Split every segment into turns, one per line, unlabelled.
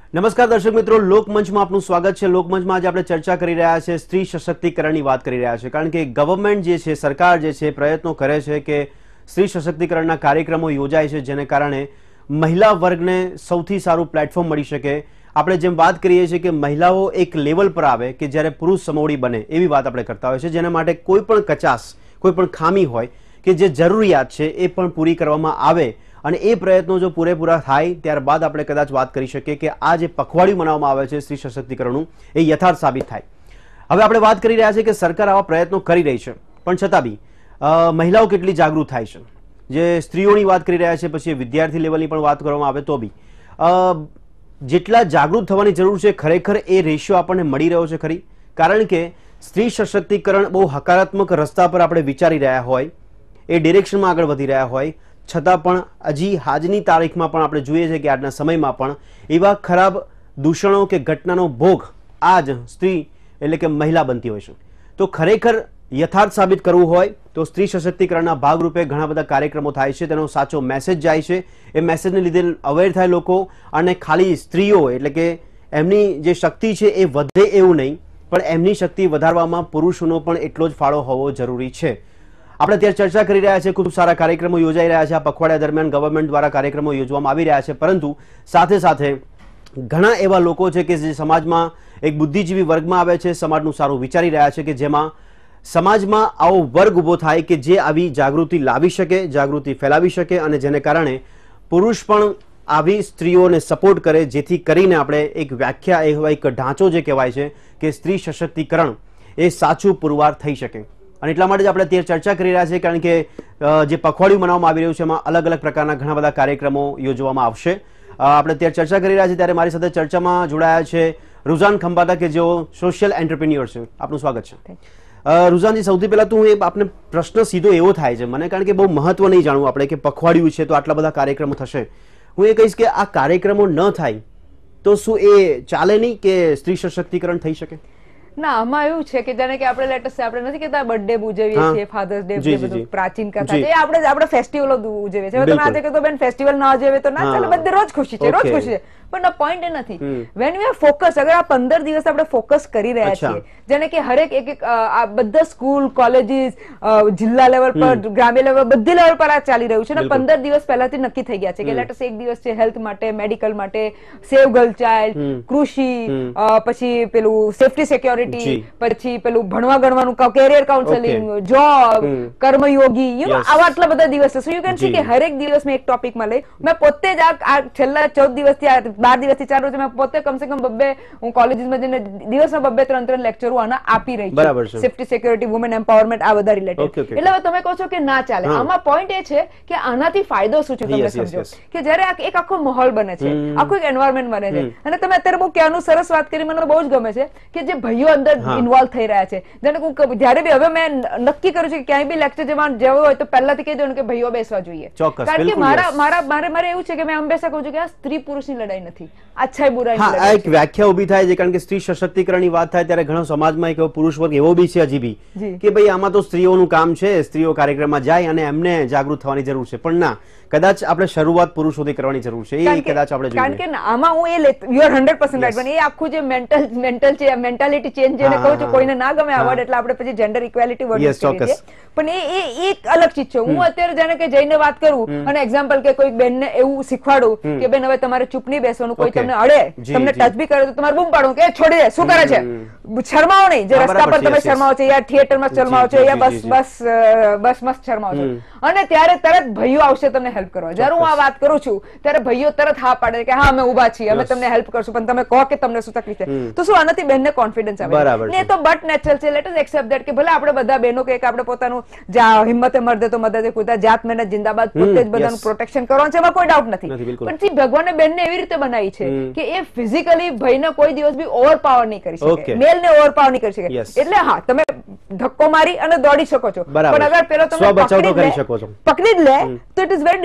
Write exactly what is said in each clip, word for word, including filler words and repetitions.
નમસ્કાર દર્શક મિત્રો, લોકમંચમાં આપનું સ્વાગત છે। લોકમંચમાં આજે આપણે ચર્ચા કરી રહ્યા છે, સ્ત્રી સશક્તિકરણની વાત કરી રહ્યા છે, કારણ કે ગવર્મેન્ટ જે છે, સરકાર જે છે, પ્રયત્નો કરે છે કે સ્ત્રી સશક્તિકરણના કાર્યક્રમો યોજાય છે, જેને કારણે મહિલા વર્ગને સૌથી સારું પ્લેટફોર્મ મળી શકે। આપણે જેમ વાત કરીએ છીએ કે મહિલાઓ એક લેવલ પર આવે કે જ્યારે પુરુષ સમોડી બને, એવી વાત આપણે કરતા હોય છે, જેના માટે કોઈ પણ કચાસ, કોઈ પણ ખામી હોય કે જે જરૂરિયાત છે એ પણ પૂરી કરવામાં આવે અને એ પ્રયત્નો જો પૂરેપૂરા થાય ત્યારબાદ આપણે કદાચ વાત કરી શકીએ કે આ જે પખવાડિયું મનાવવામાં આવે છે સ્ત્રી સશક્તિકરણનું, એ યથાર્થ સાબિત થાય। હવે આપણે વાત કરી રહ્યા છીએ કે સરકાર આવા પ્રયત્નો કરી રહી છે, પણ છતાં બી મહિલાઓ કેટલી જાગૃત થાય છે। જે સ્ત્રીઓની વાત કરી રહ્યા છે, પછી વિદ્યાર્થી લેવલની પણ વાત કરવામાં આવે તો બી જેટલા જાગૃત થવાની જરૂર છે, ખરેખર એ રેશિયો આપણને મળી રહ્યો છે ખરી? કારણ કે સ્ત્રી સશક્તિકરણ બહુ હકારાત્મક રસ્તા પર આપણે વિચારી રહ્યા હોય, એ ડિરેક્શનમાં આગળ વધી રહ્યા હોય, છતાં પણ હજી આજની તારીખમાં પણ આપણે જોઈએ છીએ કે આજના સમયમાં પણ એવા ખરાબ દૂષણો કે ઘટનાનો ભોગ આ જ સ્ત્રી એટલે કે મહિલા બનતી હોય છે। તો ખરેખર યથાર્થ સાબિત કરવું હોય તો સ્ત્રી સશક્તિકરણના ભાગરૂપે ઘણા બધા કાર્યક્રમો થાય છે, તેનો સાચો મેસેજ જાય છે, એ મેસેજને લીધે અવેર થાય લોકો, અને ખાલી સ્ત્રીઓ એટલે કે એમની જે શક્તિ છે એ વધે એવું નહીં, પણ એમની શક્તિ વધારવામાં પુરુષોનો પણ એટલો જ ફાળો હોવો જરૂરી છે। આપણે ત્યાં ચર્ચા કરી રહ્યા છીએ, ખૂબ સારા કાર્યક્રમો યોજાઈ રહ્યા છે। આ પખવાડિયા દરમિયાન ગવર્મેન્ટ દ્વારા કાર્યક્રમો યોજવામાં આવી રહ્યા છે, પરંતુ સાથે સાથે ઘણા એવા લોકો છે કે જે સમાજમાં એક બુદ્ધિજીવી વર્ગમાં આવે છે, સમાજનું સારું વિચારી રહ્યા છે, કે જેમાં સમાજમાં આવો વર્ગ ઊભો થાય કે જે આવી જાગૃતિ લાવી શકે, જાગૃતિ ફેલાવી શકે, અને જેને કારણે પુરુષ પણ આવી સ્ત્રીઓને સપોર્ટ કરે, જેથી કરીને આપણે એક વ્યાખ્યા એવા એક ઢાંચો જે કહેવાય છે કે સ્ત્રી સશક્તિકરણ એ સાચું પુરવાર થઈ શકે। અને એટલા માટે જ આપણે અત્યારે ચર્ચા કરી રહ્યા છીએ, કારણ કે જે પખવાડિયું મનાવવામાં આવી રહ્યું છે એમાં અલગ અલગ પ્રકારના ઘણા બધા કાર્યક્રમો યોજવામાં આવશે। આપણે અત્યારે ચર્ચા કરી રહ્યા છીએ, ત્યારે મારી સાથે ચર્ચામાં જોડાયા છે રુઝાન ખંબાટા, કે જેઓ સોશિયલ એન્ટરપ્રિન્યોર છે। આપનું સ્વાગત છે। રુઝાનજી, સૌથી પહેલા તો હું આપને પ્રશ્ન સીધો એવો થાય છે મને, કારણ કે બહુ મહત્વ નહીં જાણવું આપણે કે પખવાડિયું છે તો આટલા બધા કાર્યક્રમો થશે, હું એ કહીશ કે આ કાર્યક્રમો ન થાય તો શું એ ચાલે નહીં કે સ્ત્રી સશક્તિકરણ થઈ શકે?
ના, આમાં એવું છે કે જાણે કે આપણે લેટેસ્ટ આપણે નથી કહેતા બર્થડે ઉજવીએ છીએ, ફાધર્સ ડે, બધું પ્રાચીન કથા છે, આપણે આપણે ફેસ્ટિવલો ઉજવીએ છીએ। તમે આજે કહો બેન ફેસ્ટિવલ ના ઉજવે તો ના ચાલે, બધે રોજ ખુશી છે, રોજ ખુશી છે, પણ આ પોઈન્ટ એ નથી। વેન વી આર ફોકસ, અગર આ પંદર દિવસ આપણે ફોકસ કરી રહ્યા છીએ, જેને કે હરેક એક એક આ બધા સ્કૂલ, કોલેજીસ, જિલ્લા લેવલ પર, ગ્રામ્ય લેવલ, બધી લેવલ પર આ ચાલી રહ્યું છે, અને પંદર દિવસ પહેલાથી નક્કી થઈ ગયા છે કે લેટેસ્ટ એક દિવસ છે હેલ્થ માટે, મેડિકલ માટે, સેવ ગર્લ ચાઇલ્ડ, કૃષિ, પછી પેલું સેફટી સિક્યોરિટી, પછી પેલું ભણવા ગણવાનું, career counselling, job, Karmayogi, you know આવા આટલા બધા દિવસ છે। સો યુ કેન સી કે હરેક દિવસ મેં એક ટોપિકમાં લઈ, મેં પોતે જ આ છેલ્લા ચૌદ દિવસથી બાર દિવસથી ચાર રોજ મેં પોતે કમસે કમ બબ્બે હું કોલેજીસમાં જઈને દિવસના બબ્બે ત્રણ ત્રણ લેક્ચર હું આના આપી રહી છું, સેફટી સિક્યોરિટી, વુમેન એમ્પાવરમેન્ટ, આ બધા રિલેટેડ। એટલે હવે તમે કહો છો કે ના ચાલે, આમાં પોઈન્ટ એ છે કે આનાથી ફાયદો શું છે તમે સમજો, કે જયારે એક આખો માહોલ બને છે, આખું એક એન્વાયરમેન્ટ બને છે, અને તમે અત્યારે બહુ ક્યાંનું સરસ વાત કરી, મને બહુ જ ગમે છે કે જે ભાઈઓ અંદર ઇન્વોલ્વ થઈ રહ્યા છે, જેને જયારે બી હવે મેં નક્કી કર્યું છે કે ક્યાંય બી લેક્ચર જવાનું જવું હોય તો પહેલાથી કહી દો કે ભાઈઓ બેસવા જોઈએ, કારણ કે મારા મારા મારે મારે એવું છે કે મેં હંમેશા કહું છું કે આ સ્ત્રી પુરુષની લડાઈ નથી, અચ્છાઈ બુરાઈ ની લડાઈ છે।
એક વ્યાખ્યા ઉભી થાય છે, કારણ કે સ્ત્રી સશક્તિકરણની વાત થાય ત્યારે ઘણા સમાજમાં એક પુરુષ વર્ગ એવો બી છે હજી બી કે ભાઈ આમાં તો સ્ત્રીઓનું કામ છે, સ્ત્રીઓ કાર્યક્રમમાં જાય અને એમને જાગૃત થવાની જરૂર છે, પણ ના, કદાચ આપણે શરૂઆત પુરુષોથી કરવાની જરૂર છે, એ કદાચ આપણે જોઈએ,
કારણ કે આમાં હું એ you are hundred percent right, પણ એ આખું જે મેન્ટલ મેન્ટલ છે, મેન્ટાલિટી ચેન્જ જેને કહું છું, કોઈને ના ગમે આ વર્ડ, એટલે આપણે પછી જેન્ડર ઇક્વાલિટી વર્ડ કરીએ છીએ, પણ એ એ એક અલગ ચીજ છે। હું અત્યારે જાણે કે જઈને વાત કરું અને એક્ઝામ્પલ કે કોઈ બેનને એવું શીખવાડું કે બેન હવે તમારે ચૂપ નહીં બેસવાનું, કોઈ તમને અડે, તમને ટચ બી કરે તો તમારે બૂમ પાડવું કે છોડી દે, શું કરે છે, શરમાવો નહીં, જે રસ્તા પર તમે શરમાવો છો, યા થિયેટરમાં શરમાવો છો, યા બસ બસ બસ મસ્ત શરમાવો છો, અને ત્યારે તરત ભાઈઓ આવશે તમને હેલ્પ કરવા। જ્યારે હું આ વાત કરું છું ત્યારે ભાઈઓ તરત હા પાડે કે હા અમે ઉભા છીએ, અમે તમને હેલ્પ કરશું, પણ તમે કહો કે તમને શું તકલીફ છે, તો શું આનાથી બેનને કોન્ફિડન્સ આવે ને? તો બટ નેચરલ છે, લેટ અસ એક્સેપ્ટ ધેટ કે ભલે આપણે બધા બહેનો કે આપણે પોતાનું હિંમતે મર્દે તો મદદે ખુદા, જાત મહેનત જિંદાબાદ, પોતે જ બધાનું પ્રોટેક્શન કરવાનું છે, એમાં કોઈ ડાઉટ નથી, પણ ભગવાને બેનને એવી રીતે બનાવી છે કે એ ફિઝિકલી ભાઈને કોઈ દિવસ બી ઓવરપાવર નહીં કરી શકે, મેલ ને ઓવરપાવર નહીં કરી શકે। એટલે હા, તમે ધક્કો મારી અને દોડી શકો છો, પણ અગર પેલો તમે પકડી જ લે તો it is very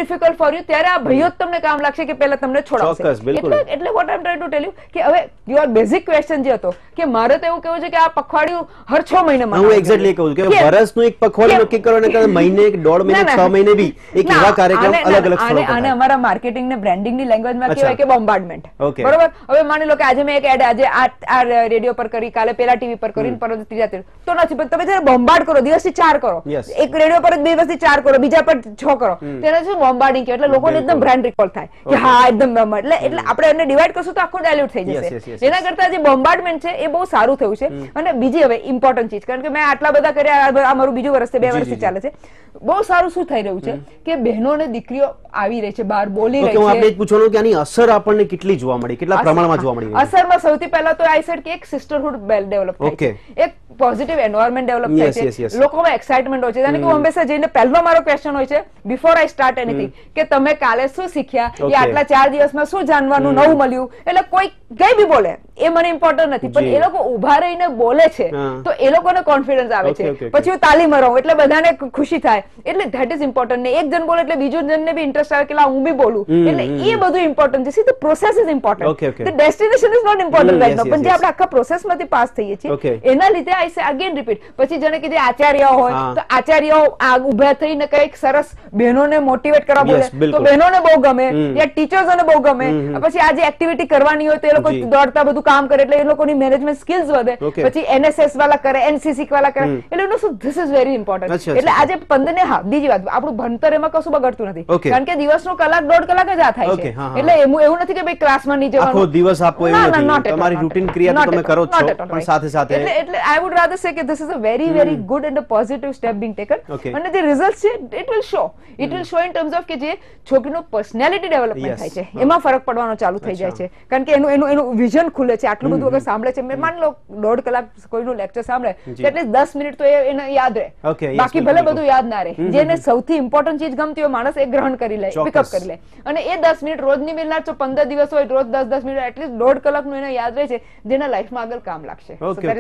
difficult for you, ત્યારે આ ભાઈઓ જ તમને કામ લાગશે કે પહેલા તમને છોડાવશે. એટલે એટલે what I am trying to tell you કે હવે યોર બેઝિક ક્વેશ્ચન જે હતો કે મારે તો એવું કહેવું છે કે આ પખવાડિયું હર છ મહિને માં,
હું એક્ઝેક્ટલી કહું છું કે વર્ષનું એક પખવાડિયું નક્કી કરો ને મહિને એક દોઢ મહિને છ મહિને બી એક એવા કાર્યક્રમ અલગ અલગ
આને આને અમારા માર્કેટિંગ ને બ્રાન્ડિંગ ની લેંગ્વેજમાં કહેવાય કે બોમ્બાર્ડમેન્ટ. બરોબર? હવે માની લો કે આજે મેં એક એડ આજે આ રેડિયો પર કરી, કાલે પેલા ટીવી પર કરી, પરંતુ ત્રીજા તો નથી, પણ તમે જયારે બોમ્બાર્ડ કરો, દિવસથી ચાર કરો, એક રેડિયો પર દિવસથી ચાર કરો, બીજા પર છ કરો, તેને શું બોમ્બાર્ડિંગ કહેવાય. એટલે લોકોને એકદમ બ્રાન્ડ રિકોલ થાય કે હા એકદમ બોમ્બાર્ડ. એટલે એટલે આપણે એને ડિવાઈડ કરશું તો આખું ડાયલ્યુટ થઈ જશે. એના કરતા જે બોમ્બાર્ડમેન્ટ છે એ બહુ સારું થયું છે. અને બીજી હવે ઇમ્પોર્ટન્ટ ચીજ, કારણ કે મેં આટલા બધા કર્યા, આ મારું બીજું વર્ષ છે, બે વર્ષથી ચાલે છે, બહુ સારું શું થઈ રહ્યું છે કે બહેનો ને દીકરીઓ આવી રહી છે, બહાર બોલી રહી છે.
આપણે પૂછવાનું કે આની અસર આપણને કેટલી જોવા મળી, કેટલા પ્રમાણમાં જોવા મળી?
અસરમાં સૌથી પહેલા તો આઈ સેડ કે એક સિસ્ટરહુડ ડેવલપ થાય છે, એક પોઝિટિવ એન્વાયરમેન્ટ ડેવલપ થાય છે, લોકોમાં એક્સાઇટમેન્ટ હોય છે. જાણે કે હું હંમેશા જઈને પહેલો મારો ક્વેશ્ચન હોય છે બિફોર આઈ સ્ટાર્ટ એનીથિંગ કે તમે કાલે શું શીખ્યા, કે આટલા ચાર દિવસમાં શું જાણવાનું નવું મળ્યું. એટલે કોઈ કઈ બી બોલે એ મને ઇમ્પોર્ટન્ટ નથી, પણ એ લોકો ઉભા રહીને બોલે છે તો એ લોકોને કોન્ફિડન્સ આવે છે. પછી હું તાલી મરાવું એટલે બધાને ખુશી થાય, એટલે ધેટ ઇઝ ઇમ્પોર્ટન્ટ. ને એક જણ બોલે એટલે બીજું જણને બી ઇન્ટરેસ્ટ આવે કે હું બી બોલું, એટલે એ બધું ઇમ્પોર્ટન્ટ છે. See the process is important, the destination is not important right now. પણ જે આપણે આખા પ્રોસેસમાંથી પાસ થઈએ છીએ એના લીધે આઈ સે અગેન રિપીટ. પછી જાણે કે જે આચાર્ય હોય તો આચાર્યો ઉભા થઈને કઈક સરસ બહેનોને મોટિવેટ કરવા બોલે તો બહેનોને બહુ ગમે, યા ટીચર્સોને બહુ ગમે. પછી આ જે એક્ટિવિટી કરવાની હોય તો એ લોકો દોડતા બધું કામ કરે એટલે એ લોકોની મેનેજમેન્ટ સ્કિલ્સ વધે. પછી એનએસએસ વાળા કરે, એનસીસી વાળા કરે, એટલે શું ધીસ ઇઝ વેરી ઇમ્પોર્ટન્ટ. એટલે આજે પંદર ને હા બીજી વાત, આપણું ભણતર એમાં કશું બગડતું નથી, કારણ કે દિવસનો કલાક દોઢ કલાક જ આ થાય છે. એટલે એવું નથી કે ભાઈ ક્લાસમાં નહીં જવાનું,
આખો દિવસ આપો એવું નથી, તમારી રૂટીન ક્રિયા તો તમે કરો છો, પણ સાથે સાથે
એટલે એટલે આઈ વુડ રાધર સે કે this is a very very good and a positive step being taken. અને જે રિઝલ્ટ છે it will show, it will show in terms of કે જે છોકરીનો પર્સનાલિટી ડેવલપમેન્ટ થાય છે એમાં ફરક પડવાનો ચાલુ થઈ જાય છે, કારણ કે એનું એનું એનું વિઝન ખુલે છે. આટલું બધું અગર સાંભળે છે, માન લો દોઢ કલાક કોઈનું લેક્ચર સાંભળે એટલે દસ મિનિટ તો એને યાદ રહે, બાકી ભલે બધું યાદ ના રહે. જેને સૌથી ઇમ્પોર્ટન્ટ ચીજ ગમતી હોય માણસ એ ગ્રહણ કરી લે, પિકઅપ કરી લે. અને એ દસ મિનિટ રોજની મિલનાર તો પંદર દિવસ હોય, રોજ દસ દસ મિનિટ એટલીસ્ટ દોઢ કલાકનું એને યાદ રહે છે, જેના લાઈફમાં આગળ કામ લાગશે.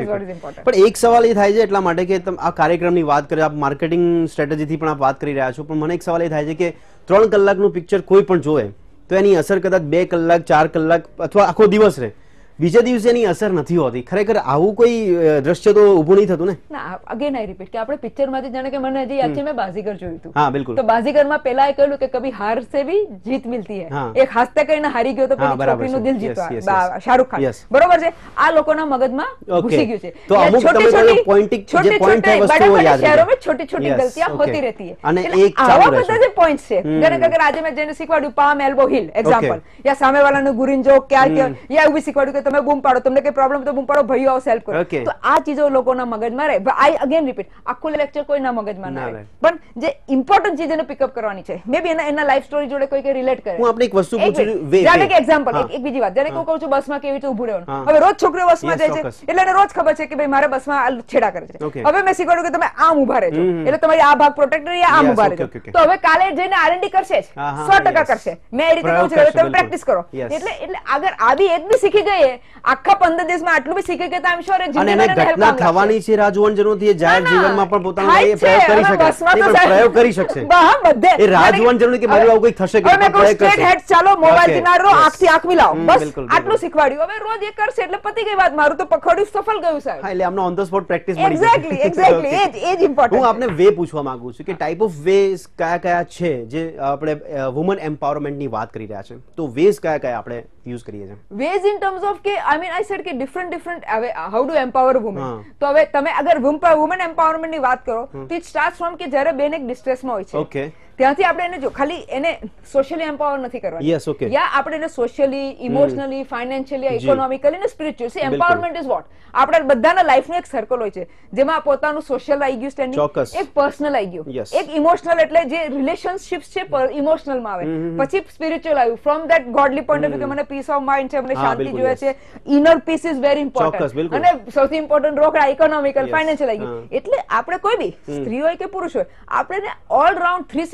પણ એક સવાલ એ થાય છે એટલા માટે કે આ કાર્યક્રમની વાત કરીએ, આપ માર્કેટિંગ સ્ટ્રેટેજીથી પણ આપ વાત કરી રહ્યા છો, પણ મને એક સવાલ એ થાય છે કે ત્રણ કલાકનું પિક્ચર કોઈ પણ જોવે તો એની અસર કદાચ બે કલાક ચાર કલાક અથવા આખો દિવસ રહે, બીજા દિવસે એની અસર નથી હોતી. ખરેખર આવું કોઈ દ્રશ્ય તો ઉભું નહીં થતું ને?
ના, અગેન આઈ રિપીટ કે આપણે પિક્ચર માંથી જાણે કે મને હજી યાદ છે મેં બાજીગર જોયું હતું.
હા બિલકુલ.
તો બાજીગરમાં પેલા એ કહ્યું કે કભી હાર સે ભી જીત મિલતી હૈ, એક હાસ્તે કરીને હારી ગયો તો પેલી છોકરીનું દિલ જીતવા, શાહરુખ ખાન. બરોબર છે? આ લોકોના મગજમાં ઘૂસી ગયું છે.
તો અમુક તમે પોઈન્ટ જે પોઈન્ટ है वस्तुओं याद रखिए.
शहरों में छोटी छोटी गलतियां होती रहती है.
અને એક
આવા બધા જે પોઈન્ટ છે, જાણે કે અગર આજે મેં જેને શીખવાડ્યું પામ એલ્બો હિલ એક્ઝામ્પલ, યા સામે વાળાનું ગુરિંજો ક્યાર ક્યાર, યા એવું શીખવાડ્યું કે તમે બૂમ પાડો, તમને કે પ્રોબ્લેમ તો બૂમ પાડો, ભાઈઓ આવો સેલ્ફ કરો. તો આ ચીજો લોકોના મગજમાં રહે. આઈ અગેન રિપીટ, આખું લેક્ચર કોઈના મગજમાં ના રહે, પણ જે ઇમ્પોર્ટન્ટ ચીજ એને પિકઅપ કરવાની છે, મે બી એના એના લાઈફ સ્ટોરી જોડે કોઈ કે રિલેટ કરે.
હું આપણે એક વસ્તુ પૂછું,
જાણે કે એક્ઝામ્પલ એક બીજી વાત, જાણે કે હું કહું છું બસમાં કેવી રીતે ઊભું રહેવાનું. હવે રોજ છોકરીઓ બસમાં જાય છે એટલે એને રોજ ખબર છે કે ભાઈ મારે બસમાં છેડા કરે છે. હવે મેં શીખવાડ્યું કે તમે આમ ઊભા રહેજો એટલે તમારી આ ભાગ પ્રોટેક્ટ રહી, આમ ઊભા રહેજો. તો હવે કાલે જઈને આરએનડી કરશે જ, સો ટકા કરશે. મેં એ રીતે કહું છું તમે પ્રેક્ટિસ કરો. એટલે એટલે અગર આ બી એક બી શીખી ગઈ, આખા પંદર દિવસમાં આટલું બી શીખી ગયા, આઈ એમ શ્યોર એ જીવનમાં
ઘટના થવાની છે, રાહ જોવાની જરૂર નથી. જાહેર જીવનમાં પણ પોતાનો એ પ્રયોગ કરી શકે, પ્રયોગ કરી શકશે.
હા બધે
એ રાહ જોવાની જરૂર નથી કે મારું આવું કંઈક થશે કે પ્રયોગ કરશે.
હેડ ચાલો મોબાઈલ થી ના રહો, આંખથી આંખ મિલાવો, બસ આટલું શીખવાડ્યું. હવે રોજ એ કરશે એટલે પતી ગઈ વાત, મારું તો પખવાડિયું સફળ ગયું સાહેબ.
હા, એટલે આમને ઓન ધ સ્પોટ પ્રેક્ટિસ મળી.
એક્ઝેક્ટલી એક્ઝેક્ટલી એ જ એ જ ઇમ્પોર્ટન્ટ.
હું આપને વે પૂછવા માંગુ છું કે ટાઈપ ઓફ વેઝ કયા કયા છે જે આપણે વુમન એમ્પાવરમેન્ટ ની વાત કરી રહ્યા છે, તો વેઝ કયા કયા આપણે યુઝ કરીએ છીએ?
વેઝ ઇન ટર્મ્સ ઓફ કે આઈ મીન આઈ સેડ કે ડિફરન્ટ ડિફરન્ટ હવે હાઉ ટુ એમ્પાવર વુમન. તો હવે તમે અગર વુમન એમ્પાવરમેન્ટ ની વાત કરો તો ઇટ સ્ટાર્ટ્સ ફ્રોમ કે જ્યારે બેન એક ડિસ્ટ્રેસમાં હોય છે, ઓકે, ત્યાંથી આપણે એને જો ખાલી એને સોશિયલી એમ્પાવર નથી કરવાની.
Yes, okay.
યા આપણે એને સોશિયલી, ઇમોશનલી, ફાઇનાન્શિયલી, ઇકોનોમિકલી અને સ્પિરિચ્યુઅલી. Empowerment is what? આપણે બધાના લાઈફનું એક સર્કલ હોય છે જેમાં પોતાનું સોશિયલ આવી ગયું સ્ટેન્ડિંગ, એક પર્સનલ આવી ગયું, એક ઇમોશનલ એટલે જે રિલેશનશિપ્સ છે ઇમોશનલ માં આવે, પછી સ્પિરિચ્યુઅલ આવ્યું from that godly point of view કે મને પીસ ઓફ માઇન્ડ છે, મને શાંતિ જોઈએ છે, inner peace is very important, અને સૌથી ઇમ્પોર્ટન્ટ રોકડા ઇકોનોમિકલ, ફાઇનાન્શિયલ આવી ગયું. એટલે આપણે કોઈ બી સ્ત્રી હોય કે પુરુષ હોય, આપણે all round three sixty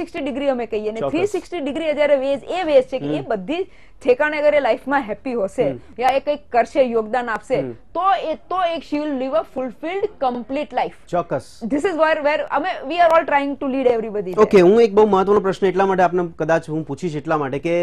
sixty degree અમે કહીએ ને થ્રી સિક્સટી ડિગ્રી જ્યારે વેઝ એ વેઝ છે કે એ બધી ઠેકાણે અગર એ લાઈફમાં હેપી હશે યા એ કંઈક કરશે યોગદાન આપશે તો એ તો એક she will live a fulfilled complete life.
ચોક્કસ.
ધીસ ઇઝ વેર વેર અમે we are all trying to lead everybody.
Okay, હું એક બહુ મહત્વનો પ્રશ્ન એટલા માટે આપને કદાચ હું પૂછીશ એટલા માટે કે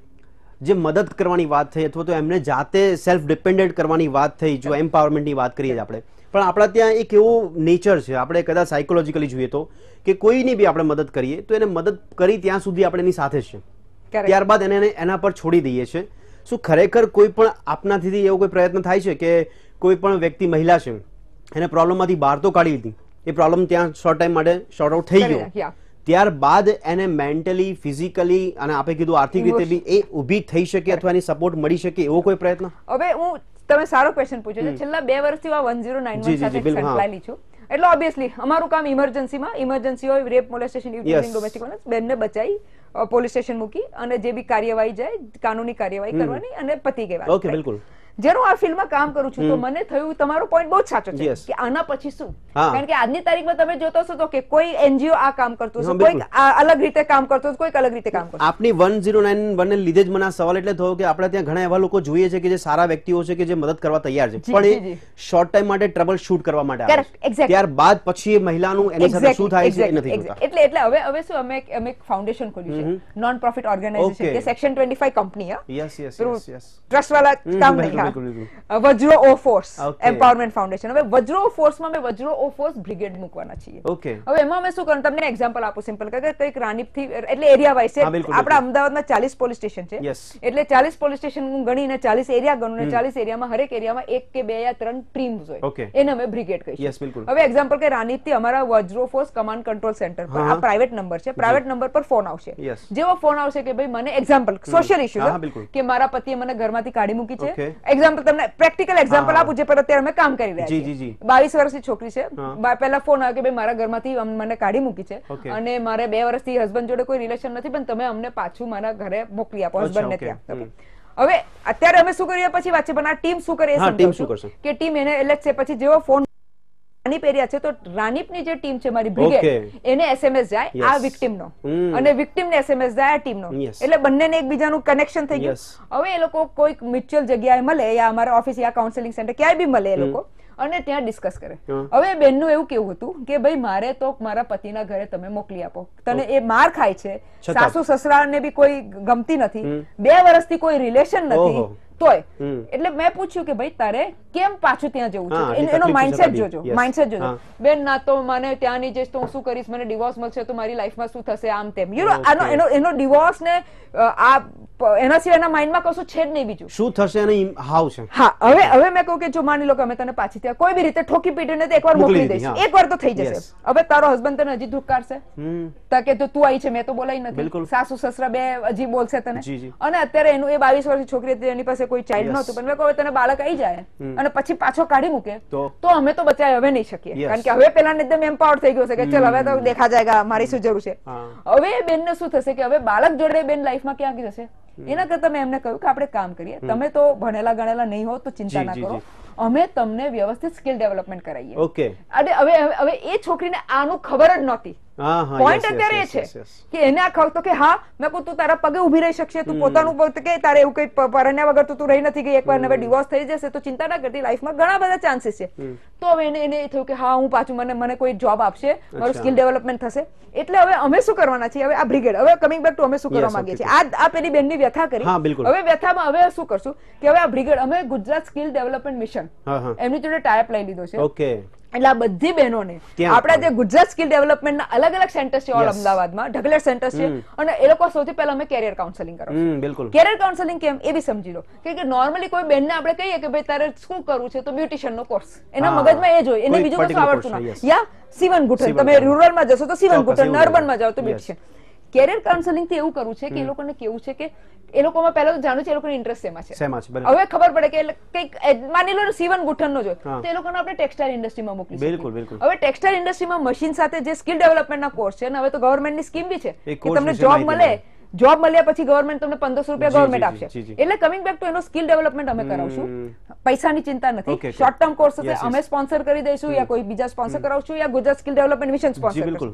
જે મદદ કરવાની વાત થઈ અથવા તો એમને જાતે સેલ્ફ ડિપેન્ડન્ટ કરવાની વાત થઈ, જો એમ્પાવરમેન્ટની વાત કરીએ આપણે, પણ આપણા ત્યાં એક એવો નેચર છે, આપણે કદાચ સાયકોલોજીકલી જોઈએ તો કે કોઈની બી આપણે મદદ કરીએ તો એને મદદ કરી ત્યાં સુધી આપણે એની સાથે જ છે, ત્યારબાદ એને એના પર છોડી દઈએ છીએ. શું ખરેખર કોઈ પણ આપનાથી એવો કોઈ પ્રયત્ન થાય છે કે કોઈ પણ વ્યક્તિ મહિલા છે એને પ્રોબ્લેમમાંથી બહાર તો કાઢી લીધી, એ પ્રોબ્લેમ ત્યાં શોર્ટ ટાઈમ માટે શોર્ટ આઉટ થઈ ગયો, ત્યારબાદ એને મેન્ટલી ફિઝિકલી અને આપણે કીધું આર્થિક રીતે બી એ ઊભી થઈ શકે અથવા એની સપોર્ટ મળી શકે એવો કોઈ પ્રયત્ન?
હવે હું તમે સારો ક્વેશ્ચન પૂછ્યો છે. છેલ્લા બે વર્ષથી આ વન ઝીરો નાઇન વન સાથે સંકળાયેલી છું, એટલે ઓબ્વિયસલી અમારું કામ ઇમરજન્સીમાં ઇમરજન્સી હોય, rape, molestation, utilising domestic violence, બેનને બચાવી પોલીસ સ્ટેશન મૂકી અને જે બી કાર્યવાહી જાય કાનૂની કાર્યવાહી કરવાની અને પતી ગઈ વાત.
ઓકે, બિલકુલ.
જેનું આ ફિલ્મમાં કામ કરું છું તો મને થયું તમારો પોઈન્ટ બહુ જ સાચો છે કે આના પછી શું, કારણ કે આજની તારીખમાં તમે જોતો છો તો કે કોઈ એનજીઓ આ કામ કરતું છે, કોઈ અલગ રીતે કામ કરતું છે, કોઈ અલગ રીતે કામ કરતું.
આપની વન ઝીરો નાઇન વન ને લીધે જ મને આ સવાલ એટલે થયો કે આપણે ત્યાં ઘણા એવા લોકો જોઈએ છે કે જે સારા વ્યક્તિઓ છે કે જે મદદ કરવા તૈયાર છે, પણ એ શોર્ટ ટાઈમ માટે ટ્રબલ શૂટ કરવા માટે આવે છે, ત્યારબાદ પછી એ મહિલાનું એની સાથે શું થાય છે એ નથી જોતા.
એટલે એટલે હવે હવે શું અમે અમે એક ફાઉન્ડેશન ખોલ્યું છે, નોન પ્રોફિટ ઓર્ગેનાઇઝેશન કે section twenty five company.
Yes yes yes yes
trust વાળા કામ નહીં. વજ્રો ઓ ફોર્સ એમ્પાવરમેન્ટ ફાઉન્ડેશન. હવે વજ્રો ઓ ફોર્સમાં અમે વજ્રો ઓ ફોર્સ બ્રિગેડ મૂકવાના છીએ.
ઓકે.
હવે એમાં અમે શું કરવાનું તમને એક્ઝામ્પલ આપું સિમ્પલ કે કંઈક રાણીપથી એટલે એરિયા વાઇઝ છે, આપણા અમદાવાદમાં ચાલીસ પોલીસ સ્ટેશન છે, એટલે ચાલીસ પોલીસ સ્ટેશન હું ગણીને ચાલીસ એરિયા ગણું ને ચાલીસ એરિયામાં હરેક એરિયામાં એક કે બે યા ત્રણ ટીમ્સ હોય, એને અમે બ્રિગેડ કહીશું. હવે એક્ઝામ્પલ કે રાણીપથી અમારા Vajro force command control centre પર આ પ્રાઇવેટ નંબર છે, પ્રાઇવેટ નંબર પર ફોન આવશે. જેવો ફોન આવશે કે ભાઈ મને એક્ઝામ્પલ સોશિયલ ઇશ્યુ કે મારા પતિએ મને ઘરમાંથી કાઢી મૂકી છે, એક્ઝામ્પલ તમને પ્રેક્ટિકલ એક્ઝામ્પલ આપું જે પર અત્યારે અમે કામ કરી રહ્યા છીએ. બાવીસ વર્ષની છોકરી છે, પહેલા ફોન આવ્યો કે ભાઈ મારા ઘરમાંથી મને કાઢી મૂકી છે અને મારે બે વર્ષથી હસબન્ડ જોડે કોઈ રિલેશન નથી, પણ તમે અમને પાછું મારા ઘરે મોકલી આપો હસબન્ડ ને ત્યાં. હવે અત્યારે અમે શું કરીએ પછી વાત છે, પણ આ ટીમ શું કરે એ કે ટીમ એને એટલે છે પછી જેવો ફોન રાનીપ એરિયા છે તો રાનીપની જે ટીમ છે મારી બ્રિગેડ એને એસએમએસ જાય આ વિક્ટિમનો અને વિક્ટિમને એસએમએસ જાય આ ટીમનો, એટલે બંનેને એકબીજાનું કનેક્શન થઈ ગયું. હવે એ લોકો કોઈક મ્યુચ્યુઅલ જગ્યાએ મળે યા અમારા ઓફિસ યા કાઉન્સેલિંગ સેન્ટર ક્યાંય બી મળે એ લોકો અને ત્યાં ડિસ્કસ કરે. હવે બેનનું એવું કેવું હતું કે ભાઈ મારે તો મારા પતિના ઘરે તમે મોકલી આપો, તને એ માર ખાય છે, સાસુ સસરાને બી કોઈ ગમતી નથી, બે વર્ષથી કોઈ રિલેશન નથી તોય, એટલે મેં પૂછ્યું કે ભાઈ તારે કેમ પાછું ત્યાં જવું છે, એનો માઇન્ડસેટ જોજો, માઇન્ડસેટ જોજો. બેન ના તો મને ત્યાં નહીં જઈશ તો હું શું કરીશ, મને ડિવોર્સ મળશે તો મારી લાઈફમાં શું થશે, આમ તેમ યુ નો આનો એનો એનો ડિવોર્સ ને આ એના સિવાય એના માઇન્ડમાં કશું છે જ નહીં બીજું શું થશે અને હાવ છે. હા, હવે હવે મેં કહું કે જો માની લો કે અમે તને પાછી ત્યાં કોઈ બી રીતે ઠોકી પીટીને એકવાર મોકલી દઈશ, એકવાર તો થઈ જશે. હવે તારો હસબન્ડ તને હજી ધુકારશે કે તું આવી છે મેં તો બોલાઈ નથી, સાસુ સસરા બે હજી બોલશે તને, અને અત્યારે એનું એ બાવીસ વર્ષની છોકરી હતી એની પાસે કોઈ ચાઇલ્ડ નહોતું, પણ મેં કહું તને બાળક આવી જાય અને પછી પાછો કાઢી મૂકે તો અમે તો બચાવી હવે નહીં શકીએ, કારણ કે હવે પેલા એકદમ એમ્પાવર થઈ ગયો છે કે ચલ હવે તો દેખા જાયગા મારી શું જરૂર છે. હવે બેનને શું થશે કે હવે બાળક જોડે બેન લાઈફમાં ક્યાં જશે, એના કરતા મેં એમને કહ્યું કે આપણે કામ કરીએ, તમે તો ભણેલા ગણેલા નહીં હો તો ચિંતા ના કરો, અમે તમને વ્યવસ્થિત સ્કિલ ડેવલપમેન્ટ કરાવીએ. ઓકે. અને હવે હવે એ છોકરીને આનું ખબર જ નહોતી. પોઈન્ટ અત્યારે એ છે કે એને આ ખબર તો કે હા મેં કહું તું તારા પગે ઉભી રહી શકશે, તું પોતાનું કે તારે એવું કઈ પરણ્યા વગર તું રહી નથી ગઈ, એકવાર હવે ડિવોર્સ થઈ જશે તો ચિંતા ના કરતી, લાઈફમાં ઘણા બધા ચાન્સીસ છે. તો હવે એને એને થયું કે હા હું પાછું મને મને કોઈ જોબ આપશે, મારું સ્કિલ ડેવલપમેન્ટ થશે. એટલે હવે અમે શું કરવાના છીએ, હવે આ બ્રિગેડ, હવે કમિંગ બેક ટુ અમે શું કરવા માંગીએ છીએ, આ આ પેલી બેનની વ્યથા કરી, હવે વ્યથામાં હવે શું કરશું કે હવે આ બ્રિગેડ અમે ગુજરાત સ્કિલ ડેવલપમેન્ટ મિશન એમની જોડે ટાઈપ લઈ લીધો છે. ઓકે. એટલે આ બધી બહેનોને આપણા જે ગુજરાત સ્કિલ ડેવલપમેન્ટના અલગ અલગ સેન્ટર્સ છે ઓલ અમદાવાદમાં ઢગલેર સેન્ટર્સ છે, અને એ લોકો સૌથી પહેલા અમે કેરિયર કાઉન્સેલિંગ કરાવશું. બિલકુલ. કેરિયર કાઉન્સેલિંગ કેમ એ બી સમજી લો કે નોર્મલી કોઈ બેનને આપણે કહીએ કે ભાઈ તારે શું કરવું છે તો બ્યુટિશિયન નો કોર્સ, એના મગજમાં એ જ હોય, એને બીજું કશું આવડતું ના, યા સીવન ગુઠન, તમે રૂરલમાં જશો તો સીવન ગુઠન, અર્બનમાં જાઓ તો બ્યુટિશિયન. કેરિયર કાઉન્સેલિંગ થી એવું કરવું છે કે એ લોકોને કેવું છે કે એ લોકોમાં પહેલા તો જાણવું છે એ લોકોને ઇન્ટરેસ્ટ શેમાં છે. હવે ખબર પડે કે કંઈક માની લો સીવન ગુઠનનો જો તો એ લોકોને આપણે ટેક્સટાઇલ ઇન્ડસ્ટ્રીમાં મોકલી શકીએ. હવે ટેક્સટાઇલ ઇન્ડસ્ટ્રીમાં મશીન સાથે જે સ્કિલ ડેવલપમેન્ટના કોર્સ છે અને હવે તો ગવર્મેન્ટની સ્કીમ બી છે કે તમને જોબ મળે, જોબ મળ્યા પછી ગવર્મેન્ટ તમને પંદરસો રૂપિયા ગવર્મેન્ટ આપશે. એટલે કમિંગ બેક ટુ એનો સ્કિલ ડેવલપમેન્ટ અમે કરાવશું, પૈસાની ચિંતા નથી, શોર્ટ ટર્મ કોર્સ હશે, અમે સ્પોન્સર કરી દઈશું યા કોઈ બીજા સ્પોન્સર કરાવશું યા Gujarat skill development mission sponsor કરશું.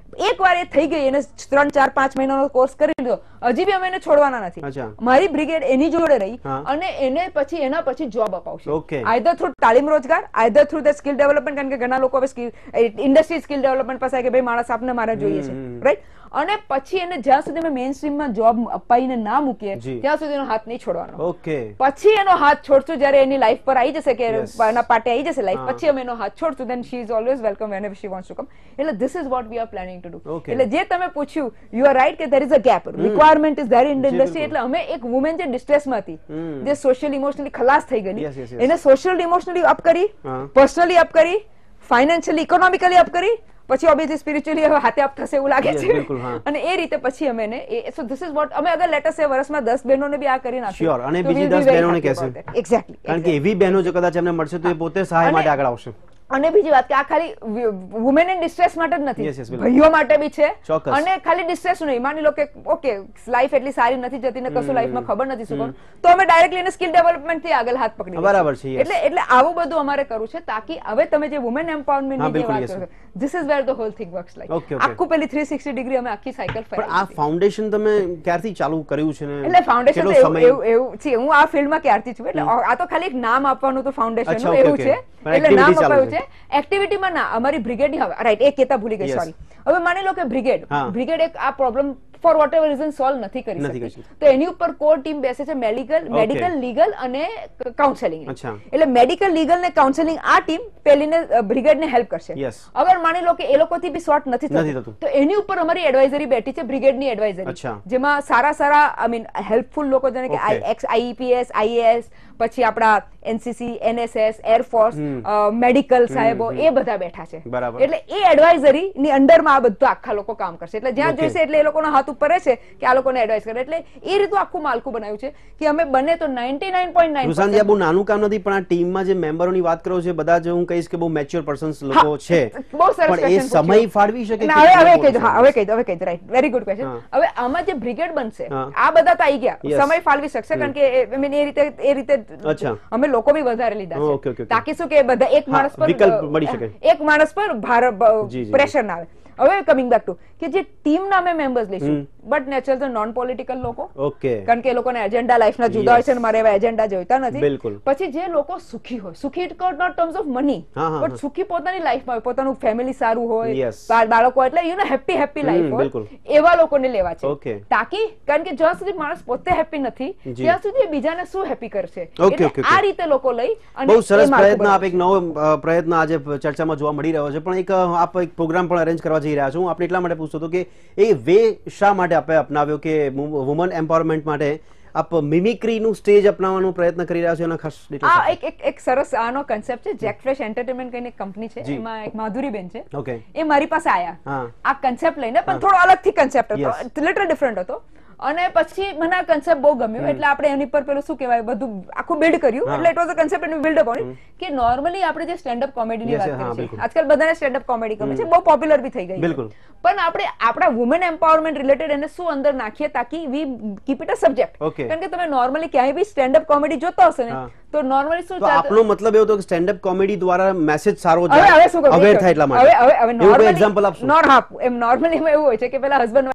એકવાર એ થઈ ગઈ, એને ત્રણ ચાર પાંચ મહિનાનો કોર્સ કરી લીધો, હજી બી અમે એને છોડવાના નથી. મારી બ્રિગેડ એની જોડે રહી અને એને પછી એના પછી જોબ અપાવશે, આઈધર થ્રુ તાલીમ રોજગાર, either through the skill development. કારણ કે ઘણા લોકો હવે સ્કિલ ઇન્ડસ્ટ્રી સ્કિલ ડેવલપમેન્ટ પાસે કે ભાઈ માણસ આપને મારે જોઈએ છે, રાઈટ. અને પછી એને જ્યાં સુધી અમે મેઇન સ્ટ્રીમમાં જોબ અપાઈને ના મૂકીએ ત્યાં સુધી એનો હાથ નહીં છોડવાનો. પછી એનો હાથ છોડશું જ્યારે એની લાઈફ પર આવી જશે કે એના પાટે આવી જશે લાઈફ, પછી અમે એનો હાથ છોડશું. then she is always welcome whenever she wants to come. એટલે this is what we are planning to do. એટલે જે તમે પૂછ્યું, you are right કે there is a gap, requirement is there in the industry. એટલે અમે એક women જે ડિસ્ટ્રેસમાં હતી, જે સોશિયલ ઇમોશનલી ખલાસ થઈ ગઈ, એને સોશિયલ ઇમોશનલી અપ કરી, પર્સનલી અપ કરી, ફાઇનાન્શિયલી ઇકોનોમિકલી અપ કરી, પછી ઓબ્વિયસલી સ્પિરિચ્યુઅલી હવે હાથે અપ થશે એવું લાગે છે. અને એ રીતે પછી અમે એને સો ધીસ ઇઝ વોટ અમે અગર લેટ અસ સે વર્ષમાં દસ બહેનોને બી આ કરી નાખીએ, શ્યોર. અને બીજી દસ બહેનોને કહેશે એક્ઝેક્ટલી, કારણ કે એવી બહેનો જો કદાચ એમને મળશે તો એ પોતે સહાય માટે આગળ આવશે. અને બીજી વાત કે આ ખાલી વુમેન ઇન ડિસ્ટ્રેસ માટે જ નથી, ભાઈઓ માટે બી છે. અને ખાલી ડિસ્ટ્રેસ નહીં, માની લો કે ઓકે લાઈફ એટલી સારી નથી જતી ને કશું લાઈફમાં ખબર નથી શું કરવું, તો અમે ડાયરેક્ટલી એને સ્કિલ ડેવલપમેન્ટ થી આગળ હાથ પકડી. બરાબર છે. એટલે એટલે આવું બધું અમારે કરવું છે તાકી હવે તમે જે વુમેન એમ્પાવરમેન્ટ ની વાત કરો, this is where the whole thing works like. આખું પેલી થ્રી સિક્સટી ડિગ્રી અમે આખી સાયકલ ફરી. પણ આ ફાઉન્ડેશન તમે ક્યારથી ચાલુ કર્યું છે ને? એટલે ફાઉન્ડેશન એવું એવું છે, હું આ ફિલ્ડમાં ક્યારથી છું, એટલે આ તો ખાલી એક નામ આપવાનું તો ફાઉન્ડેશન એવું છે, એટલે નામ અપાયું છે. એક્ટિવિટીમાં ના, અમારી બ્રિગેડની હવે રાઈટ એ કેતા ભૂલી ગઈ, સોરી. હવે માની લો કે બ્રિગેડ બ્રિગેડ એક આ problem for whatever reason solve નથી કરી શકતી, તો એની ઉપર કોર ટીમ બેસે છે, મેડિકલ મેડિકલ લીગલ અને કાઉન્સેલિંગ. એટલે મેડિકલ લીગલ ને કાઉન્સેલિંગ આ ટીમ પેલીને બ્રિગેડને હેલ્પ કરશે. અગર માની લો કે એ લોકોથી બી સોર્ટ નથી થતું તો એની ઉપર અમારી એડવાઇઝરી બેઠી છે, બ્રિગેડની એડવાઇઝરી, જેમાં સારા સારા આઈ મીન હેલ્પફુલ લોકો જેને કે એક્સ આઈઈપીએસ, આઈએએસ, પછી આપણા એનસીસી, એનએસએસ, એરફોર્સ, મેડિકલ સાહેબો એ બધા બેઠા છે. એટલે એ એડવાઇઝરી ની અંડરમાં આ બધા આખા લોકો કામ કરશે. એટલે જ્યાં જોઈશે એટલે એ લોકોનો હાથ ઉપર છે કે આ લોકોને એડવાઇસ કરે. એટલે એ રીતનું આખું માળખું બનાવ્યું છે કે અમે બને તો નાઇન્ટી નાઇન પોઈન્ટ નાઇન રુઝાનજી, આ બહુ નાનું કામ નથી, પણ આ ટીમમાં જે મેમ્બરોની વાત કરો છો બધા જ હું કહીશ કે બહુ મેચ્યોર પર્સન્સ લોકો છે. બહુ સરસ ક્વેશ્ચન. એ સમય ફાળવી શકે? હવે હવે કહી દો, હા હવે કહી દો, હવે કહી દો, રાઈટ, વેરી ગુડ ક્વેશ્ચન. હવે આમાં જે બ્રિગેડ બનશે આ બધા તો આવી ગયા, સમય ફાળવી શકશે કારણ કે આઈ મીન એ રીતે એ રીતે અમે લોકો બી વધારે લીધા છે તાકી શું કે બધા એક માણસ પર વિકલ્પ મળી શકે, એક માણસ પર ભાર પ્રેશર ના આવે. હવે કમિંગ બેક ટુ કે જે ટીમના અમે મેમ્બર્સ લઈશું, બટ નેચરલ તો નોન પોલિટિકલ લોકો, કારણ કે એ લોકોને એજન્ડા લાઈફના જુદા હોય છે અને મારે એવા એજન્ડા જોઈતા નથી. પછી જે લોકો સુખી હોય, સુખી not terms of money, but સુખી પોતાની લાઈફમાં હોય, પોતાનું ફેમિલી સારું હોય, બાળકો એટલે you know happy happy life હોય, એવા લોકોને લેવા છે તાકી, કારણ કે જ્યાં સુધી માણસ પોતે હેપી નથી ત્યાં સુધી બીજાને શું હેપી કરશે. એટલે આ રીતે લોકો લઈ અને બહુ સરસ પ્રયત્ન, આપ એક નવો પ્રયત્ન આજે ચર્ચામાં જોવા મળી રહ્યો છે. પણ એક આપ એક પ્રોગ્રામ પણ અરેન્જ કરવા જઈ રહ્યા છો. હું આપણે એટલા માટે પૂછતો હતો કે એ વે શા માટે આપણે અપનાવ્યો કે વુમન એમ્પાવરમેન્ટ માટે આપ મિમિક્રીનું સ્ટેજ અપનાવવાનો પ્રયત્ન કરી રહ્યા છો? એના ખાસ આ એક એક એક સરસ આનો કન્સેપ્ટ છે. જેક ફ્રેશ એન્ટરટેનમેન્ટ કરીને એક કંપની છે, એમાં એક માધુરીબેન છે, ઓકે, એ મારી પાસે આયા આ કન્સેપ્ટ લઈને, પણ થોડો અલગથી કન્સેપ્ટ હતો, લિટલ ડિફરન્ટ હતો. અને પછી મને આ કન્સેપ્ટ બહુ ગમ્યો એટલે આપણે એની પર પેલું શું કહેવાય બધું આખું બિલ્ડ કર્યું. એટલે it was a concept and build upon it કે નોર્મલી આપણે જે સ્ટેન્ડ અપ કોમેડીની વાત કરીએ છીએ, આજકાલ બધાને સ્ટેન્ડ અપ કોમેડી ગમે છે, બહુ પોપ્યુલર બી થઈ ગઈ છે, પણ આપણે આપણા વુમન એમ્પાવરમેન્ટ રિલેટેડ એને શું અંદર નાખીએ તાકી we keep it a subject. કારણ કે તમે નોર્મલી ક્યાંય બી સ્ટેન્ડ અપ કોમેડી જોતા હશો ને તો નોર્મલી શું ચાલે, આપણો મતલબ એવો તો કે સ્ટેન્ડ અપ કોમેડી દ્વારા મેસેજ સારો જાય, અવેર થાય એટલા માટે. હવે હવે નોર્મલી એક્ઝામ્પલ આપશો? નોર હા, એમ નોર્મલી એમાં એવું હોય છે કે પેલા હસબન્ડ,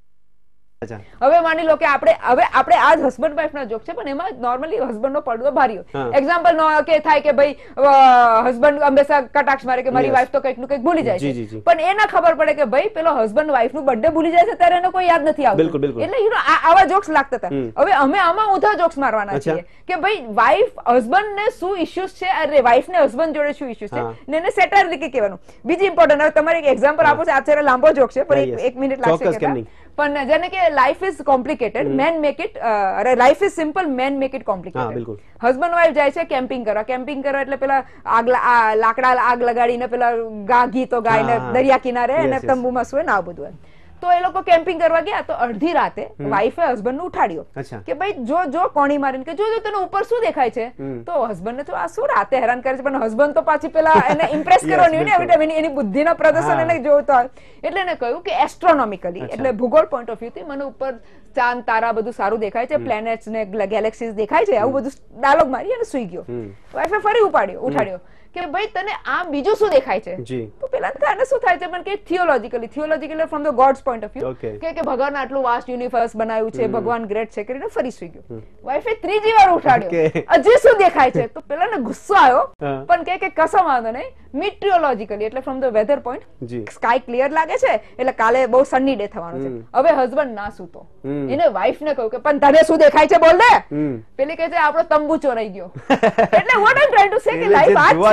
હવે માની લો કે આપણે હવે આપણે આ જ હસબન્ડ વાઇફ ના જોક છે પણ એમાં નોર્મલી હસબન્ડ નો પડદો ભારી હોય. એક્ઝામ્પલ નો કે થાય કે ભાઈ હસબન્ડ હંમેશા કટાક્ષ મારે કે મારી વાઇફ તો કંઈક નું કંઈક ભૂલી જાય છે, પણ એ ના ખબર પડે કે ભાઈ પેલો હસબન્ડ વાઇફ નું બર્થડે ભૂલી જાય છે ત્યારે એને કોઈ યાદ નથી આવતું. એટલે યુ નો આવા જોક્સ લાગતા હતા. હવે અમે આમાં ઊંધા જોક્સ મારવાના છીએ કે ભાઈ વાઇફ હસબન્ડ ને શું ઇશ્યુઝ છે, અરે વાઇફ ને હસબન્ડ જોડે શું ઇશ્યુઝ છે ને એને સેટાયર તરીકે કહેવાનું. બીજી ઇમ્પોર્ટન્ટ, હવે તમારે એક એક્ઝામ્પલ આપો છો, આ છે લાંબો જોક છે પણ એક મિનિટ લાગશે, પણ જેને કે life is complicated, man make it, અરે life is simple, man make it complicated. Husband wife જાય છે કેમ્પિંગ કરવા, કેમ્પિંગ કરવા એટલે પેલા આગ લાકડા આગ લગાડીને પેલા ગા ગીતો ગાઈને દરિયા કિનારે અને તંબુમાં સુવે ને આ બધું. તો એ લોકો કેમ્પિંગ કરવા ગયા તો અડધી રાતે વાઈફે હસબન્ડ ને ઉઠાડ્યો કે ભાઈ જો જો કોણી મારીને કે જો જો તને ઉપર શું દેખાય છે, તો હસબન્ડ ને તો આ શું રાતે હેરાન કરે છે, પણ હસબન્ડ તો પાછી પેલા એને ઇમ્પ્રેસ કરવાની ને એવી ટાઈમ એની બુદ્ધિના પ્રદર્શન એને જોતો હોય, એટલે એને કહ્યું કે એસ્ટ્રોનોમિકલી એટલે ભૂગોળ પોઈન્ટ ઓફ વ્યૂ થી મને ઉપર ચાંદ તારા બધું સારું દેખાય છે, પ્લેનેટ્સ ને ગેલેક્સીઝ દેખાય છે, આવું બધું ડાયલોગ મારી અને સુઈ ગયો. વાઈફે ફરી ઉપાડ્યો ઉઠાડ્યો કે ભાઈ તને આ બીજું શું દેખાય છે, તો પેલા આને શું થાય છે પણ કે theologically theologically from the God's point of view કે કે ભગવાન આટલું વાસ્ટ યુનિવર્સ બનાવ્યું છે, ભગવાન ગ્રેટ છે કરીને ફરી સુઈ ગયો. વાઈફે ત્રીજી વાર ઉઠાડ્યો, હજી શું દેખાય છે, તો પેલાને ગુસ્સો આવ્યો પણ કે કે કશો વાંધો નહીં, મીટિયોલોજીકલી એટલે from the weather point sky clear લાગે છે એટલે કાલે બહુ સની ડે થવાનો છે. હવે હસબન્ડ ના સૂતો, એને વાઈફ ને કહ્યું કે પણ તને શું દેખાય છે બોલ દે. પેલી કહે છે આપણો તંબુ ચોરાઈ ગયો. એટલે what I trying to say કે લાઈફ આ છે,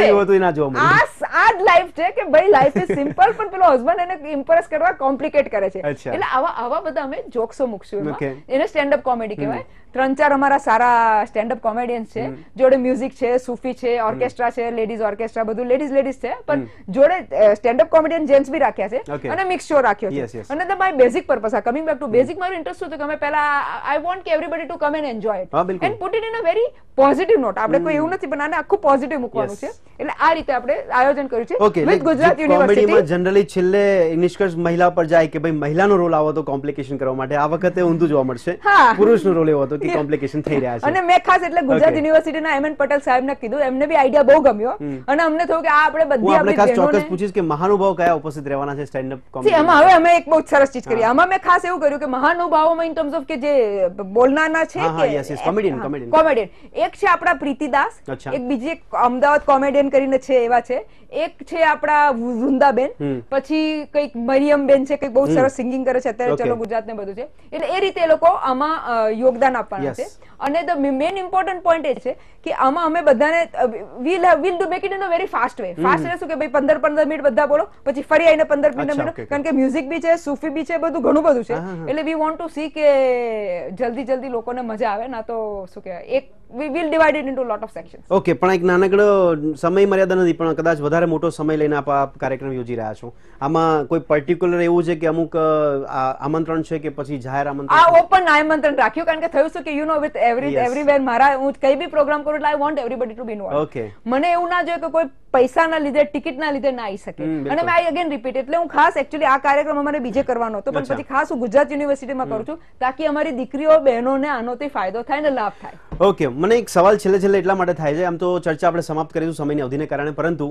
આ જ લાઈફ છે કે ભાઈ લાઈફ ઇઝ સિમ્પલ, પણ પેલો હસબન્ડ એને ઇમ્પ્રેસ કરવા કોમ્પ્લિકેટ કરે છે. એટલે આવા આવા બધા અમે જોક્સો મૂકશું, એને સ્ટેન્ડ અપ કોમેડી કહેવાય. ત્રણ ચાર અમારા સારા સ્ટેન્ડ અપ કોમેડિયન્સ છે, જોડે મ્યુઝિક છે, સૂફી છે, ઓર્કેસ્ટ્રા છે, લેડીઝ ઓર્કેસ્ટ્રા, બધું લેડીઝ લેડીઝ છે, પણ જોડે સ્ટેન્ડ અપ કોમેડિયન જેન્ટ્સ બી રાખ્યા છે અને મિક્સ શો રાખ્યો છે. અને ધ માય બેઝિક પર્પસ આ કમિંગ બેક ટુ બેઝિક મારું ઇન્ટરેસ્ટ હતું કે અમે પહેલા આઈ વોન્ટ કે everybody to come and enjoy it and put it in a very positive note. આપણે કોઈ એવું નથી પણ આને આખું પોઝિટિવ મૂકવાનું છે, એટલે આ રીતે આપણે આયોજન કર્યું છે વિથ ગુજરાત યુનિવર્સિટી.
જનરલી છેલ્લે નિષ્કર્ષ મહિલા પર જાય કે ભાઈ મહિલાનો રોલ આવો તો કોમ્પ્લિકેશન કરવા માટે, આ વખતે ઊંધું જોવા મળશે, પુરુષનો રોલ એવો હતો કે કોમ્પ્લિકેશન થઈ રહ્યા છે.
અને મેં ખાસ એટલે ગુજરાત યુનિવર્સિટીના એમ એન પટેલ સાહેબને કીધું, એમને બી આઈડિયા બહુ ગમ્યો અને અમને થયું કે આ આપણે બધી
આપણે ખાસ ચોક્કસ પૂછીશ કે મહાનુભાવ કયા ઉપસ્થિત રહેવાના છે સ્ટેન્ડ અપ કોમેડી.
આમાં હવે અમે એક બહુ સરસ ચીજ કરી, આમાં મેં ખાસ એવું કર્યું કે મહાનુભાવોમાં ઇન ટર્મ્સ ઓફ કે જે બોલનારના છે કે
કોમેડિયન કોમેડિયન
કોમેડિયન એક છે આપણા પ્રીતિદાસ, એક બીજી એક અમદાવાદ કોમેડિયન કરીને છે એવા છે, એક છે આપણા વૃંદાબેન, પછી કઈક મરિયમબેન છે, કઈક બહુ સરસ સિંગિંગ કરે છે અત્યારે ચલો ગુજરાત ને બધું છે. એટલે એ રીતે એ લોકો આમાં યોગદાન આપવાના છે. અને ધ મેઇન ઇમ્પોર્ટન્ટ પોઈન્ટ એ છે કે આમાં અમે બધાને will will do make it in a very fast way. Fast એટલે શું કે ભાઈ પંદર પંદર મિનિટ બધા બોલો, પછી ફરી આવીને પંદર મિનિટ, કારણ કે મ્યુઝિક બી છે, સૂફી બી છે, બધું ઘણું બધું છે. એટલે વી વોન્ટ ટુ સી કે જલ્દી જલ્દી લોકોને મજા આવે, ના તો શું કહેવાય એક we will divide it into lot of sections.
Okay, પણ એક નાનકડો સમય મર્યાદા નથી, પણ કદાચ વધારે મોટો સમય લઈને આપ આ કાર્યક્રમ યોજી રહ્યા છો. આમાં કોઈ પર્ટિક્યુલર એવું છે કે અમુક આમંત્રણ છે કે પછી જાહેર આમંત્રણ?
આ ઓપન આમંત્રણ રાખ્યું, કારણ કે થયું શું કે you know with every everywhere મારા હું કઈ બી પ્રોગ્રામ કરું એટલે I want everybody to be involve.
Okay,
મને એવું ના જોઈએ કે કોઈ પૈસાના લીધે ટિકિટના લીધે ના આવી શકે. અને મેં આઈ અગેન રિપીટ, એટલે હું ખાસ એકચ્યુઅલી આ કાર્યક્રમ અમારે બીજે કરવાનો હતો, પણ પછી ખાસ હું ગુજરાત યુનિવર્સિટીમાં કરું છું તાકી અમારી દીકરીઓ બહેનોને આનોથી ફાયદો થાય ને લાભ થાય.
ઓકે, મને એક સવાલ છેલ્લે છેલ્લે એટલા માટે થાય છે, આમ તો ચર્ચા આપણે સમાપ્ત કરીશું સમયની અવધિને કારણે, પરંતુ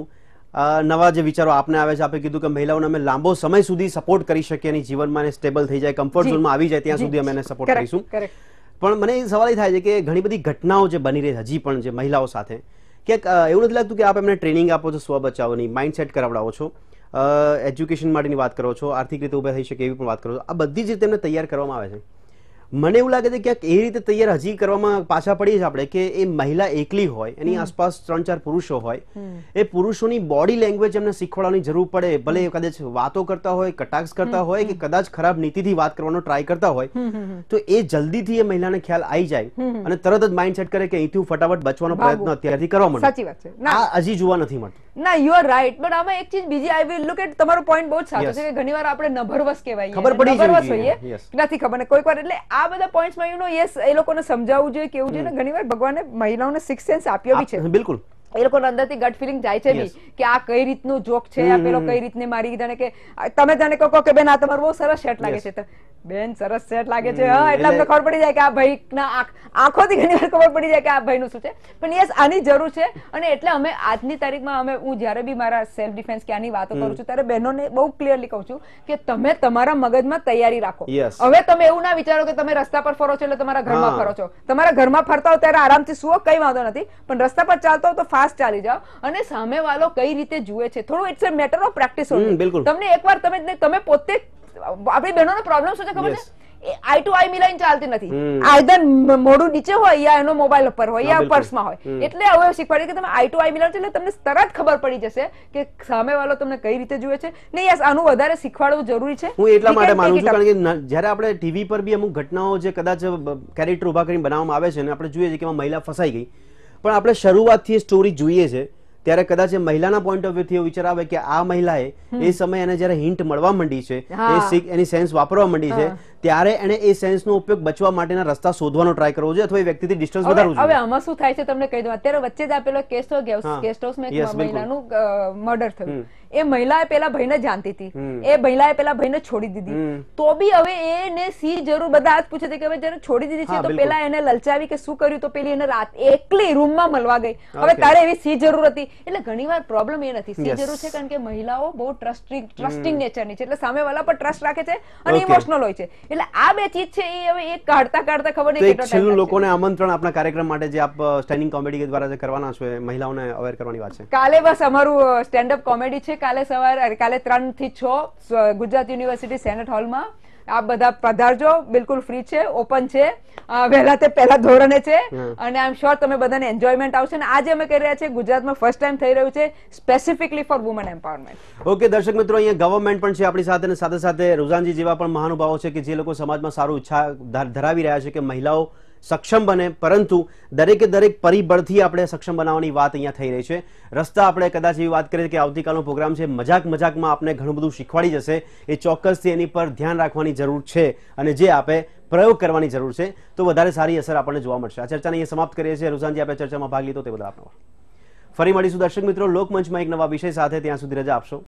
નવા જે વિચારો આપને આવે છે, આપણે કીધું કે મહિલાઓને અમે લાંબો સમય સુધી સપોર્ટ કરી શકીએ અને જીવનમાં સ્ટેબલ થઈ જાય, કમ્ફર્ટ ઝોનમાં આવી જાય ત્યાં સુધી અમે એને સપોર્ટ કરીશું. પણ મને સવાલ એ થાય છે કે ઘણી બધી ઘટનાઓ જે બની રહી હજી પણ જે મહિલાઓ સાથે, ક્યાંક એવું નથી લાગતું કે આપ એમને ટ્રેનિંગ આપો છો સ્વ બચાવની, માઇન્ડ સેટ કરાવડાવો છો, એજ્યુકેશન માટેની વાત કરો છો, આર્થિક રીતે ઉભા થઈ શકે એવી પણ વાત કરો છો, આ બધી જ રીતે એમને તૈયાર કરવામાં આવે છે. મને એવું લાગે છે ક્યાંક એ રીતે તૈયાર હજી કરવામાં પાછા પડીએ છીએ આપણે કે એ મહિલા એકલી હોય, એની આસપાસ ત્રણ ચાર પુરુષો હોય, એ પુરુષોની બોડી લેંગ્વેજ એમને શીખવાડવાની જરૂર પડે, ભલે કદાચ વાતો કરતા હોય, કટાક્ષ કરતા હોય કે કદાચ ખરાબ નીતિથી વાત કરવાનો ટ્રાય કરતા હોય, તો એ જલ્દીથી એ મહિલાને ખ્યાલ આવી જાય અને તરત જ માઇન્ડ સેટ કરે કે અહીંથી ફટાફટ બચવાનો પ્રયત્ન અત્યારથી કરવા માંડે.
સાચી વાત છે,
આ હજી જોવા નથી મળતું.
ના, યુ આર રાઈટ, બટ આમાં એક ચીજ બીજી આઈ વિલ લુક એટ, તમારો પોઈન્ટ બહુ જ સાચો છે કે ઘણીવાર આપણે નભરવસ કહેવાય,
ખબર પડી
જોઈએ નથી ખબર ને કોઈક વાર, એટલે આ બધા પોઈન્ટ્સમાં યુ નો યસ એ લોકોને સમજાવવું જોઈએ, કેવું જોઈએ. ઘણીવાર ભગવાને મહિલાઓને સિક્સ સેન્સ આપ્યો બી છે, બિલકુલ એ લોકોના અંદરથી ગટ ફિલિંગ જાય છે બી કે આ કઈ રીતનું જોક છે, આ પેલો કઈ રીતને મારી જાણે કે તમે જાણે કહો કે બેન આ તમારો બહુ સરસ સેટ લાગે છે, બેન સરસ સેટ લાગે છે, હા, એટલે અમને ખબર પડી જાય કે આ ભાઈ ના આંખોથી ઘણી વાર ખબર પડી જાય કે આ ભાઈનું શું છે. પણ યસ, આની જરૂર છે. અને એટલે અમે આજની તારીખમાં અમે હું જયારે બી મારા સેલ્ફ ડિફેન્સ કે આની વાતો કરું છું ત્યારે બહેનોને બહુ ક્લિયરલી કહું છું કે તમે તમારા મગજમાં તૈયારી રાખો. હવે તમે એવું ના વિચારો કે તમે રસ્તા પર ફરો છો એટલે તમારા ઘરમાં ફરો છો. તમારા ઘરમાં ફરતા હો ત્યારે આરામથી સુવો, કઈ વાંધો નથી, પણ રસ્તા પર ચાલતો હો તો ફાસ્ટ ચાલી જાઓ અને સામે વાળો કઈ રીતે જુએ છે થોડું it's a matter of practice. તમને એકવાર તમે તમે પોતે, આપણી બહેનોનો પ્રોબ્લેમ શું છે ખબર છે, આઈ ટુ આઈ મિલાઈને ચાલતી નથી, આઈધર મોઢું નીચે હોય યા એનો મોબાઈલ ઉપર હોય યા પર્સમાં હોય. એટલે હવે શીખવાડી કે તમે આઈ ટુ આઈ મિલાવ છો એટલે તમને તરત ખબર પડી જશે કે સામે વાળો તમને કઈ રીતે જુએ છે. નહીં, યસ, આનું વધારે શીખવાડવું જરૂરી છે. હું એટલા માટે માનું છું કારણ કે જયારે આપણે ટીવી પર બી અમુક ઘટનાઓ જે કદાચ કેરેક્ટર ઉભા કરીને બનાવવામાં આવે છે અને આપણે જોઈએ છીએ કે એમાં મહિલા ફસાઈ ગઈ, પણ આપણે શરૂઆતથી સ્ટોરી જોઈએ છે
ત્યારે કદાચ એ મહિલાના પોઈન્ટ ઓફ વ્યૂથી એવું વિચાર આવે કે આ મહિલાએ એ સમયે એને જયારે હિન્ટ મળવા માંડી છે, એની સેન્સ વાપરવા માંડી છે, ત્યારે એને એ સેન્સનો ઉપયોગ બચવા માટેના રસ્તા શોધવાનો ટ્રાય કરવો જોઈએ અથવા એ વ્યક્તિથી ડિસ્ટન્સ વધારવું જોઈએ.
હવે આમાં શું થાય છે તમને કહી દઉં, અત્યારે વચ્ચે જ આપેલો કેસ તો ગેસ્ટ હાઉસમાં એક મહિલાનું મર્ડર થયું. એ મહિલાએ પેલા ભાઈને જાણતી હતી, એ મહિલાએ પેલા ભાઈને છોડી દીધી, તો બી હવે એને સી જરૂર બધા જ પૂછે છે કે હવે જયારે છોડી દીધી છે તો પેલા એને લલચાવી કે શું કર્યું, તો પેલી એને રાત એકલી રૂમમાં મળવા ગઈ. હવે તારે એવી સી જરૂર હતી. એટલે ઘણીવાર પ્રોબ્લેમ એ નથી, સી જરૂર છે કારણ કે મહિલાઓ બહુ ટ્રસ્ટિંગ ટ્રસ્ટિંગ નેચરની છે, એટલે સામેવાળા પર ટ્રસ્ટ રાખે છે અને ઇમોશનલ હોય છે. એટલે આ બે ચીજ છે એ હવે એક કાઢતા કાઢતા ખબર નહીં કેટલો ટાઈમ લાગશે.
લોકોને આમંત્રણ આપના કાર્યક્રમ માટે જે આપ સ્ટેન્ડિંગ કોમેડી દ્વારા જે કરવાના છો એ મહિલાઓને અવેર કરવાની વાત છે.
કાલે બસ અમારું સ્ટેન્ડ અપ કોમેડી છે, કાલે સવારે કાલે ત્રણ થી છ ગુજરાત યુનિવર્સિટી સેનેટ હોલમાં. આપ બધા પધારજો, બિલકુલ ફ્રી છે, ઓપન છે, વહેલા તે પહેલા ધોરણે છે અને આઈ એમ શ્યોર તમે બધાને એન્જોયમેન્ટ આવશે. અને આજે અમે કરી રહ્યા છીએ ગુજરાતમાં ફર્સ્ટ ટાઈમ થઈ રહ્યું છે specifically for woman empowerment.
Okay દર્શક મિત્રો, અહીંયા ગવર્મેન્ટ પણ છે આપણી સાથે અને સાથે સાથે રુઝાનજી જેવા પણ મહાનુભાવો છે કે જે લોકો સમાજમાં સારું ઈચ્છા ધરાવી રહ્યા છે કે મહિલાઓ સક્ષમ બને, પરંતુ દરેકે દરેક પરિબળથી આપણે સક્ષમ બનાવવાની વાત અહીંયા થઈ રહી છે. રસ્તા આપણે કદાચ એવી વાત કરીએ કે આવતીકાલનો પ્રોગ્રામ છે, મજાક મજાકમાં આપણે ઘણું બધું શીખવાડી જશે, એ ચોક્કસથી એની પર ધ્યાન રાખવાની જરૂર છે અને જે આપણે પ્રયોગ કરવાની જરૂર છે તો વધારે સારી અસર આપણને જોવા મળશે. આ ચર્ચાને અહીંયા સમાપ્ત કરીએ છીએ. રુઝાનજી, આપણે ચર્ચામાં ભાગ લીધો તે બદલ આપનો ફરી મળીશું દર્શક મિત્રો લોકમંચમાં એક નવા વિષય સાથે. ત્યાં સુધી રજા આપશો.